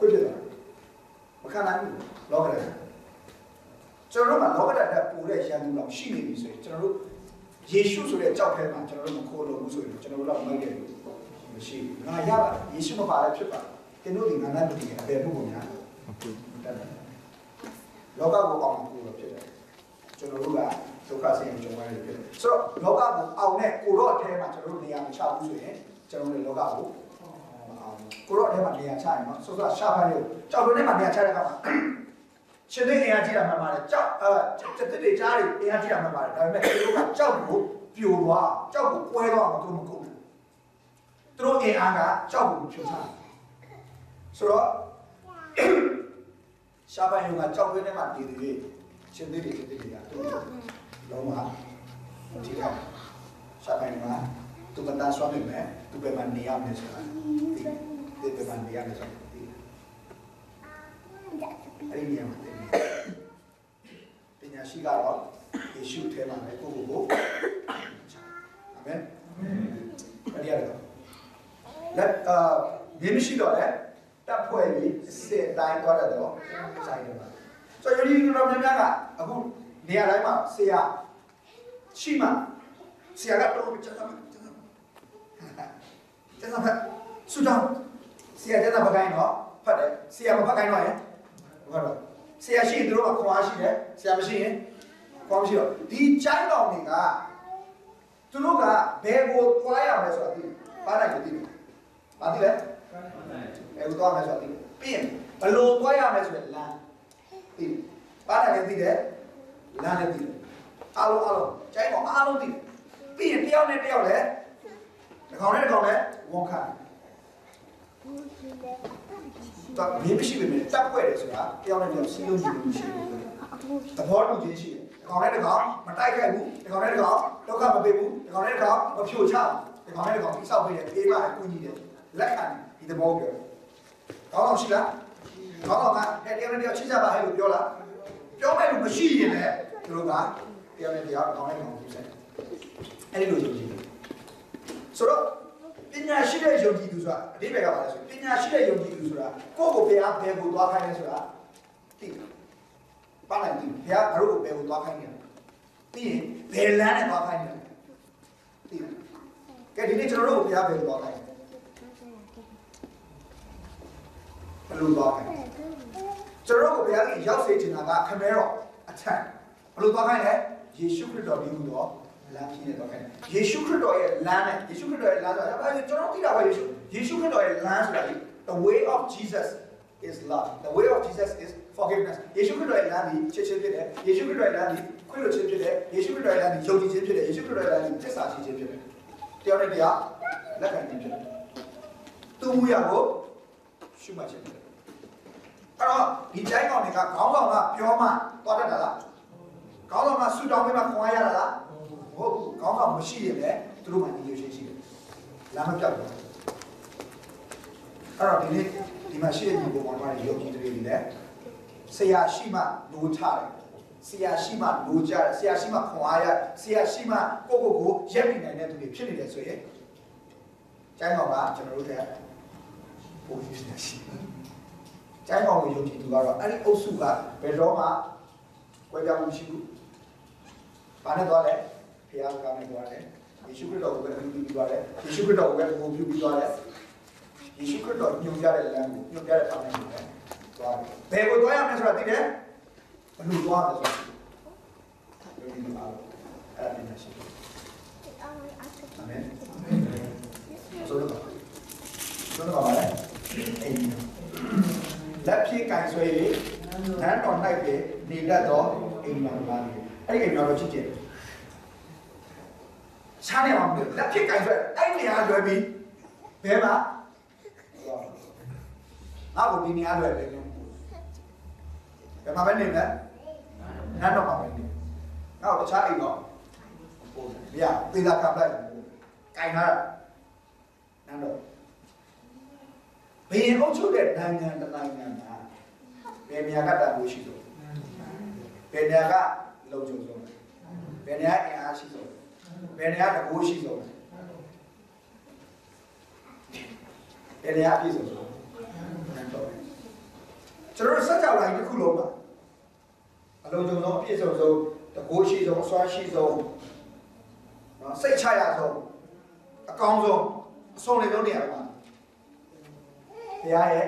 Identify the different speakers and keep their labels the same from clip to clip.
Speaker 1: ခွေးဖြစ်သွားမခံနိုင်ဘူးလောကဓာတ်ကျွန်တော်တို့မှာလောကဓာတ်နဲ့ပူတဲ့ရန်သူတော်ရှိနေပြီဆိုရင်ကျွန်တော်တို့ယေရှုဆိုတဲ့ကြောက်ထဲမှာကျွန်တော်တို့မခိုးလို့ဘူးဆိုရင်ကျွန်တော်တို့တော့မိုက်တယ်မရှိဘူးငါရပါတယ်ယေရှုမပါလည်းဖြစ်ပါတယ်ကျွန်တော်ဒီငါနဲ့တူတယ်အပေဖို့ပုံများလောကကိုအောင်ကိုလို့ဖြစ်တယ်ကျွန်တော်တို့ကဒုက္ခဆင်းရဲကြုံရတယ်ဖြစ်တယ်ဆိုတော့လောကကိုအောင်တဲ့ကိုတော့အထဲမှာကျွန်တော်တို့နေရာမချဘူးဆိုရင်ကျွန်တော်တို့လောကကိုကိုတော့အထဲမှာနေရာချရင်နော်ဆိုတော့ရှားဖိုင်းလို့ကြောက်လို့ထဲမှာနေရာချတဲ့အခါမှာရှင်သိအင်အားကြီးတာမှန်ပါတယ်ကြောက်တက်တဲ့ကြားတွေအင်အားကြီးတာမှန်ပါတယ်ဒါပေမဲ့သူတို့ကကြောက်ကိုပြိုသွားကြောက်ကိုကွဲသွားအောင်သူတို့မကုန်ဘူးသူတို့အင်အားကကြောက်ကိုဖြိုချတယ်ဆိုတော့ရှားပိုင်းကကြောက်ရင်းထဲမှာတည်တည်ရှင်သိတွေသူလုံးဝဒီကရှားပိုင်းကသူကတန်းဆွမ်းနေမယ်သူပဲမနေရမယ်ဆိုတာဒီပဲမနေရမယ်ဆိုတာအဲ့ဒီနေရာမှာပညာရှိကတော့ယေရှုထဲမှာပဲကိုအာမင်အဲ့ဒီရတယ်လက်မြေမရှိတော့လေတပ်ဖွဲ့ပြီးစစ်တိုင်းသွားတဲ့တော့ဆိုင်တယ်ပါဆိုတော့ဒီလိုမျိုးကအခုနေရာတိုင်းမှာဆရာရှိမှဆရာကတော့ကျန်တာဆူတောင်းဆရာကျန်တာပကိုင်းတော့ဖတ်တယ်ဆရာမဖတ်ကိုင်းတော့ရင်ဟုတ်တော့ဆရာရှိရင်တို့ကခွန်အားရှိတယ်ဆရာမရှိရင်ခွန်မရှိတော့ဒီချိုင်းကောင်တွေကသူတို့ကဘယ်ကိုသွားရမလဲဆိုတာသိပါနိုင်တယ်သိပါသိလဲဘယ်ကိုသွားမလဲဆိုတာသိပြီးရင်ဘယ်လိုသွားရမလဲဆိုတဲ့လမ်းသိပါနိုင်တယ်သိတယ်လမ်းလည်းသိတယ်အားလုံးချိုင်းကောင်အားလုံးသိပြီးရင်တယောက်နဲ့တယောက်လည်းဒီကောင်နဲ့ဒီကောင်လည်းဝန်ခံတော့မင်းမရှိပေမဲ့တပ်ဖွဲ့တယ်ဆိုတာတယောက်နဲ့တယောက်စီးလုံးကြည့်လို့ရှိတယ်သဘောတူခြင်းရှိတယ်ဒီကောင်နဲ့ဒီကောင်မတိုက်ခိုက်ဘူးဒီကောင်နဲ့ဒီကောင်ဒုက္ခမပေးဘူးဒီကောင်နဲ့ဒီကောင်မဖြိုချဒီကောင်နဲ့ဒီကောင်တိဆောက်ပေးတယ်အေးမအကူကြီးတယ်လက်ခံဒီသဘောပြောကောင်းအောင်ရှိလားကောင်းအောင်ကတယောက်နဲ့တယောက်ချိကြပါဟဲ့လို့ပြောလားပြောမယ်လို့မရှိရင်လည်းသူတို့ကတယောက်နဲ့တယောက်ကောင်းနဲ့ကောင်းပြုဆက်အဲ့ဒီလိုယုံကြည်တယ်ဆိုတော့ပညာရှိတဲ့ယုံကြည်သူဆိုတာအဓိပ္ပာယ်ကဘာလဲဆိုပညာရှိတဲ့ယုံကြည်သူဆိုတာကိုယ့်ကိုဘယ်အားဘယ်ကိုသွားခိုင်းလဲဆိုတာသိတယ်ပါလိုက်ပြီဘယ်အားဘာလို့ဘယ်ကိုသွားခိုင်းလဲပြီးရင်ဘယ်လမ်းနဲ့သွားခိုင်းလဲသိတယ်ကဲဒီနေ့ကျွန်တော်တို့ဘယ်အားဘယ်ကိုသွားခိုင်းလဲဘယ်လိုသွားခိုင်းလဲကျွန်တော်တို့ဘယ်အားကြီးရောက်စေချင်တာကခမဲတော်အထက်ဘယ်လိုသွားခိုင်းလဲယေရှုခရစ်တော်ပြီးတော့လမ်းဖြစ်နေတော့ခဲ့ယေရှုခရစ်တော်ရဲ့လမ်းနဲ့ယေရှုခရစ်တော်ရဲ့လမ်းဆိုတာကျွန်တော်သိတာပါယေရှုခရစ်တော်ရဲ့လမ်းဆိုတာ the way of Jesus is love the way of Jesus is forgiveness ယေရှုခရစ်တော်ရဲ့လမ်းဒီချစ်ခြင်းဖြစ်တယ်ယေရှုခရစ်တော်ရဲ့လမ်းဒီခွင့်လွှတ်ခြင်းဖြစ်တယ်ယေရှုခရစ်တော်ရဲ့လမ်းဒီယုံကြည်ခြင်းဖြစ်တယ်ယေရှုခရစ်တော်ရဲ့လမ်းဒီသစ္စာရှိခြင်းဖြစ်တယ်တယောက်နဲ့တယောက်လက်ခံခြင်းဖြစ်တယ်သူ့မူရကိုရှုမှတ်ခြင်းဖြစ်တယ်အဲ့တော့ဒီတိုင်းကောင်တွေကခေါင်းဆောင်ကပြောမှသွားတတ်တာလားခေါင်းဆောင်ကဆူတောင်းပေးမှခွန်အားရတာလားဟုတ်ကောင်းကောင်းမရှိရင်လည်းသူတို့မှဒီလိုရှိတယ်လမ်းမပြောက်ဘူးအဲ့တော့ဒီနေ့ဒီမှာရှိတဲ့ဒီပုံပေါ်မှာရုပ်ကြီးတွေလည်းဆရာရှိမှလိုချတယ်ဆရာရှိမှလိုကြတယ်ဆရာရှိမှခွန်အားရဆရာရှိမှကိုရက်ပြီးနိုင်တဲ့သူတွေဖြစ်နေတယ်ဆိုရင်ကျိုင်းကောင်ကကျွန်တော်တို့ကပုံစံရှိကျိုင်းကောင်ကိုယုံကြည်သူကတော့အဲ့ဒီအုပ်စုကဘယ်တော့မှကွဲပြားမှုမရှိဘူးဘာနဲ့သွားလဲဘုရားကလည်းပြောတယ်ယေရှုခရစ်တော်ကိုပဲပြုပြီးသွားတယ်ယေရှုခရစ်တော်ကိုပဲပြုပြီးသွားတယ်ယေရှုခရစ်တော်ညွှန်ပြတဲ့လမ်းကိုညွှန်ပြတဲ့ထောင်နဲ့ပဲသွားတယ်ဘယ်ကိုသွားရမလဲဆိုတာသိတယ်ဘယ်လိုသွားမလဲဆိုတာဒီလိုအားအဲ့ဒါပြန်ရှိတယ်အာမင်ဆိုတော့ပါလေအေးလက်ဖြည့်ကင်ဆွဲ၍နန်းတော်၌ပဲနေတတ်သောအိမ်တော်ပါလေအဲ့ဒီအိမ်တော်ချစ်တယ်ရှားနေအောင်လက်ဖြစ်ကြိုင်ဆွဲအဲ့နေရာလွယ်ပြီးဘဲမှာငါ့ကိုဒီနေရာလွယ်တယ်ဘယ်မှာပဲနေလဲနန်းတော်မှာပဲနေငါ့ကိုတခြားအိမ်တော့ဟိုပြသေတာကပ်လိုက်ကြိုင်ထားနန်းတော်ဘယ်အုပ်ချုပ်တဲ့နိုင်ငံတစ်နိုင်ငံမှာဘယ်နေရာကတန်ဖိုးရှိဆုံးဘယ်နေရာကလုံခြုံဆုံးဘယ်နေရာအင်အားရှိဆုံးဘယ်နေရာတကူရှိဆုံးဘယ်နေရာပြည့်စုံဆုံးကျွန်တော်စကြဝဠာကြီးတစ်ခုလုံးမှာအလုံးစုံဆုံးအပြည့်စုံဆုံးတကိုးရှိဆုံးအစွမ်းရှိဆုံးနော်စိတ်ချရဆုံးအကောင်းဆုံးအဆုံးလေးဆုံးနေရာမှာဘုရားရဲ့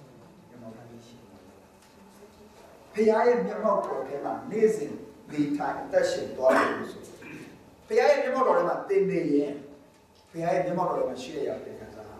Speaker 1: ဘုရားရဲ့မျက်မှောက်တော်ထဲမှာနေ့စဉ်ဒီထိုင်အသက်ရှင်သွားတယ်လို့ဆိုဘုရားရဲ့မျက်မှောက်တော်ထဲမှာသင်နေရင်ဘုရားရဲ့မျက်မှောက်တော်ထဲမှာရှိရတဲ့ခံစား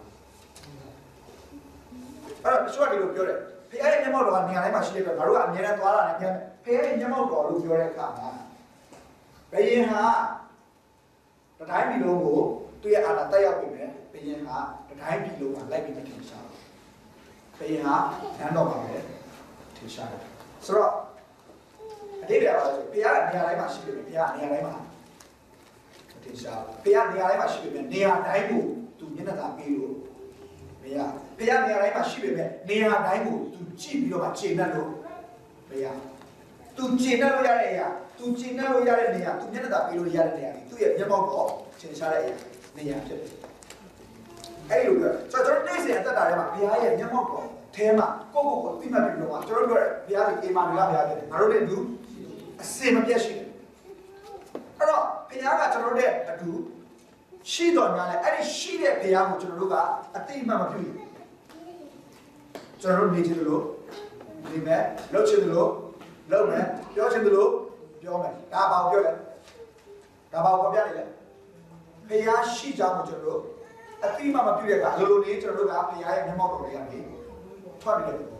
Speaker 1: အဲ့တော့ရှုပ်တယ်လို့ပြောတယ်ဘုရားရဲ့မျက်မှောက်တော်ကနေရာတိုင်းမှာရှိတဲ့အတွက်ငါတို့ကအမြဲတမ်းသွားတာနဲ့ပြန်ဘုရားရဲ့မျက်မှောက်တော်လို့ပြောတဲ့အခါမှာဘယင်ဟာတတိုင်းပြည်လုံးကိုသူ့ရဲ့အာဏာတက်ရောက်ပြီမယ်ဘယင်ဟာတတိုင်းပြည်လုံးမှာလိုက်ပြီးမထင်ရှားဘယင်ဟာနန်းတော်မှာပဲထင်ရှားတယ်ဆိုတော့အတိတ်ကဘုရားနေရာတိုင်းမှာရှိပြီဘုရားနေရာတိုင်းမှာထင်ရှားဘုရားနေရာတိုင်းမှာရှိပြီနေရာတိုင်းကိုသူမျက်နှာသာပေးလို့ဘုရားနေရာတိုင်းမှာရှိပြီနေရာတိုင်းကိုသူကြည့်ပြီးတော့မှခြေနှက်လို့ဘုရားသူခြေနှက်လို့ရတဲ့အရာသူခြေနှက်လို့ရတဲ့နေရာသူမျက်နှာသာပေးလို့ရတဲ့နေရာသူ့ရဲ့မျက်မှောက်ပေါ်ထင်ရှားတဲ့အရာနေရာဖြစ်တယ်အဲ့လိုပြောဆိုတော့ကျွန်တော်နေ့စဉ်အသက်တာထဲမှာဘုရားရဲ့မျက်မှောက်ပေါ်ထဲမှာကိုသိမှတ်ပြီးတော့ကျွန်တော်တို့ပြောတယ်ဘုရားဒီအိမ်မှာနေလားဘုရားဖြစ်တယ်ငါတို့လည်းသူအစင်မပြတ်ရှိတယ်အဲ့တော့ဘုရားကကျွန်တော်တို့ရဲ့အတူရှိတော်များလဲအဲ့ဒီရှိတဲ့ဘုရားကိုကျွန်တော်တို့ကအတိအမှန်မပြုဘူးကျွန်တော်တို့နေချင်တယ်လို့နေမယ်လုပ်ချင်တယ်လို့လုပ်မယ်ပြောချင်တယ်လို့ပြောမယ်ဒါဘာကိုပြောလဲဒါဘာကိုပြနေလဲဘုရားရှိကြောင်းကိုကျွန်တော်တို့အတိအမှန်မပြုတဲ့ကအလိုလိုနေကျွန်တော်တို့ကဘုရားရဲ့မျက်မှောက်တော်လေးကနေထွက်ပြီးတော့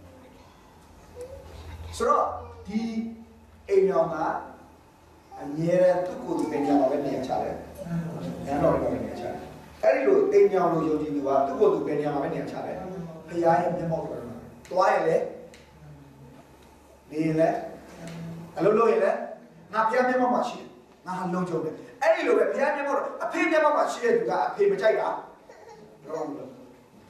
Speaker 1: ဆိုတော့ဒီအိမ်ရောင်ကအမြဲတမ်းသူ့ကိုယ်သူပဲညာမှာပဲနေချတယ်။ညာတော်လည်းပဲနေချတယ်။အဲ့ဒီလိုအိမ်ရောင်လိုယုံကြည်သူကသူ့ကိုယ်သူပဲညာမှာပဲနေချတယ်။ဘုရားရဲ့မျက်မှောက်တော်မှာသွားရင်လည်းနေရင်လည်းအလုံးလုံးရင်လည်းငါဘုရားမျက်မှောက်မှာရှိတယ်။ငါဟာလုံးကြုံတယ်။အဲ့ဒီလိုပဲဘုရားမျက်မှောက်တော်အဖေမျက်မှောက်မှာရှိတဲ့သူကအဖေမကြိုက်တာတော့မလို့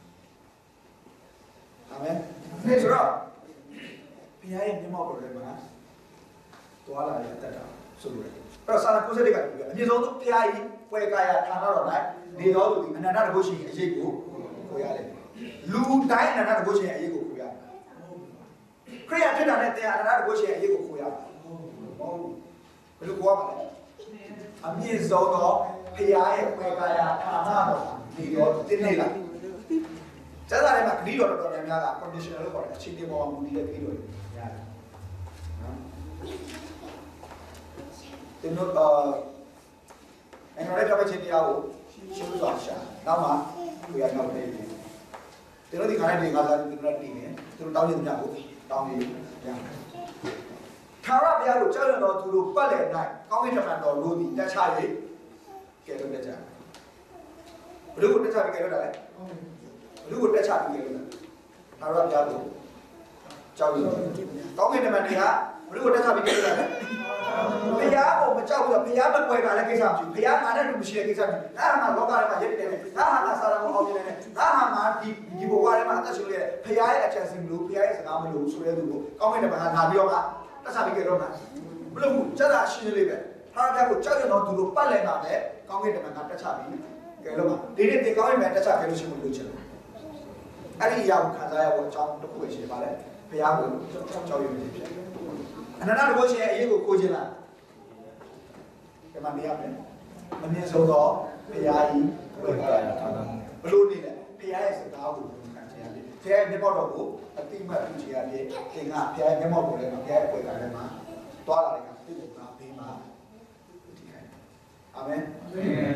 Speaker 1: အာမင်။ဆိုတော့ဘုရားရဲ့မျက်မှောက်တော်ထဲမှာသွားလာတဲ့အတ္တဆိုလိုတယ်အဲ့တော့စာနာကိုစတဲ့ကပြောအမြင့်ဆုံးသူဘုရားကြီးဝေကာယဌာနတော်၌နေတော်သူဒီအနန္တတကုရှိအရေးကိုကိုရတယ်လူတိုင်းအနန္တတကုရှိအရေးကိုကိုရတယ်ခရိယာဖြစ်တာနဲ့တရားအနန္တတကုရှိအရေးကိုကိုရတယ်ဟုတ်ဘယ်လိုကိုရမှာလဲအမြင့်ဆုံးသောဘုရားရဲ့ဝေကာယဌာနတော်နေတော်တင်းနေလားကျမ်းစာထဲမှာဂရိတော်တော်များများက conditional လို့ခေါ်တယ်အခြေအနေပေါ်မှာမူတည်တဲ့ဂရိတော်တွေရတယ်တင်တော့အဲ့တော့လည်းပြချင်တရားကိုရှင်းသွားရှာနောက်မှကိုရနောက်နေတယ်တင်တော့ဒီခါနဲ့ဒီငါးစားတင်တော့တည်နေသူတို့တောင်းနေကြကိုတောင်းနေရထာဝရဘုရားကိုကြောက်ရွံ့တော်သူတို့ပတ်လည်၌ကောင်းကင်တမန်တော်တို့သည်တက်ချ၍ကဲလို့တက်ကြဘယ်လိုကိုတက်ချပြီးကဲလို့တာလဲဘယ်လိုကိုတက်ချပြီးကဲလို့တာထာဝရဘုရားကိုကြောက်ရွံ့ကောင်းကင်တမန်တွေကဘယ်လိုကိုတက်ချပြီးကဲလို့တာလဲဘုရားကိုမကြောက်ဘူးဘုရားမကွယ်တာလည်းကိစ္စမရှိဘူးဘုရားငါနဲ့တူမရှိတဲ့ကိစ္စမရှိဘူးဒါဟာငါလောကထဲမှာရက်တည်တယ်ဒါဟာငါစာရမအောင်နေတယ်ဒါဟာငါဒီဘဝထဲမှာအသက်ရှင်ရတဲ့ဘုရားရဲ့အချမ်းစင်မလို့ဘုရားရဲ့စကားမလို့ဆိုတဲ့သူကိုကောင်းကင်တမန်ကလာပြီးတော့မှတက်စားပြီးကြတော့မှာဘလို့စက်တာရှင်းလေးပဲဟာဘုရားကိုကြောက်ရွံ့တော့သူတို့ပတ်လည်မှာပဲကောင်းကင်တမန်ကတက်ချပြီးကြတော့မှာဒီနေ့ဒီကောင်းကင်တမန်တက်ချပြီးလို့ရှိမှလို့ချင်တယ်အဲ့ဒီအရာကိုခံစားရဖို့အကြောင်းတစ်ခုပဲရှိပါလေဘုရားကိုကြောက်ရွံ့နေဖြစ်အနန္တတကုရှိအရေးကိုကိုခြင်းလားဒီမှာနေရမယ်မမြင်ဆုံးတော့ဘုရားကြီးဝေကာယဌာနဘလို့နေလဲဘုရားရဲ့စကားကိုခံချင်ရတယ်ဘုရားရဲ့မျက်မှောက်တော်ကိုအတိမတ်ပြုချင်ရတယ်သင်ကဘုရားရဲ့မျက်မှောက်တော်ထဲမှာဘုရားရဲ့ဝေကာယထဲမှာတွားလာတဲ့ကတိကိုကဘေးမှာဒီခိုင်းအာမင်အာမင်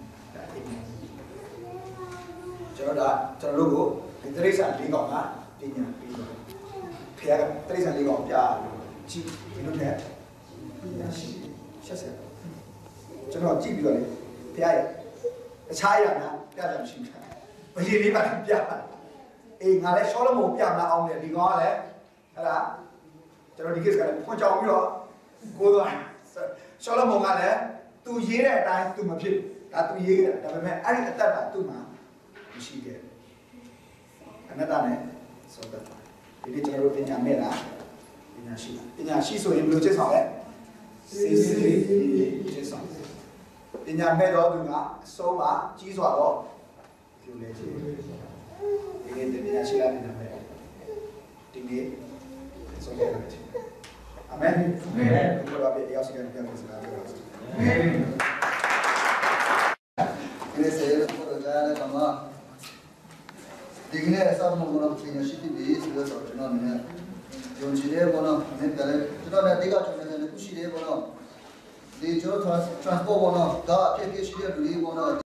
Speaker 1: ကျွန်တော်တို့ကိုဒီတိရစ္ဆာန်၄ကောင်ကပညာပြီးတော့ဘုရားကတိရစ္ဆာန်၄ကောင်ပြကြည့်ဒီလိုနဲ့ပညာရှိဆက်ဆက်ကျွန်တော်ကြည့်ပြီးတော့လေဘုရားရဲ့အခြားအရာများပြတယ်မရှိဘူး။ဘယင်လေးပါပြပါအေးငါလည်းရှောလမုန်ပြမအောင်တယ်ဒီကောင်ကလည်းဟဲ့လားကျွန်တော်ဒီကိစ္စကလည်းဖွင့်ကြောင်ပြီးတော့ကိုသွားရှောလမုန်ကလည်းသူရေးတဲ့အတိုင်းသူမဖြစ်ဒါသူရေးတာဒါပေမဲ့အဲ့ဒီအသက်တာသူ့မှာမရှိခဲ့အနတ္တနဲ့သောတတာဒီနေ့ကျွန်တော်တို့ပညာမဲ့လားပညာရှိဆိုရင်ဘယ်လိုချက်ဆောင်လဲစေစေချက်ဆောင်ပညာမဲ့တော်သူကအဆုံးမှာကြီးစွာတော့ဒီလိုလေဒီနေ့ပညာရှိလာပညာမဲ့ဒီနေ့ဘုရားပြရောက်စီကံပြန်စကားပြောပါစေဒီနေ့ဆေးလို့ပြောကြတယ်ကမဒီကနေ့အစားမလို့တော့ပြင်ရှိပြီဆိုတော့ကျွန်တော်လည်းယုံကြည်တယ်ဘောနော်နည်းတယ်ကျွန်တော်လည်းဒီကကျွန်တော်လည်းခုရှိတယ်ဘောနော်ဒီကျွန်တော် transport ဘောနော်ဒါအဖြစ်ဖြစ်ရှိတဲ့လူတွေဘောနော်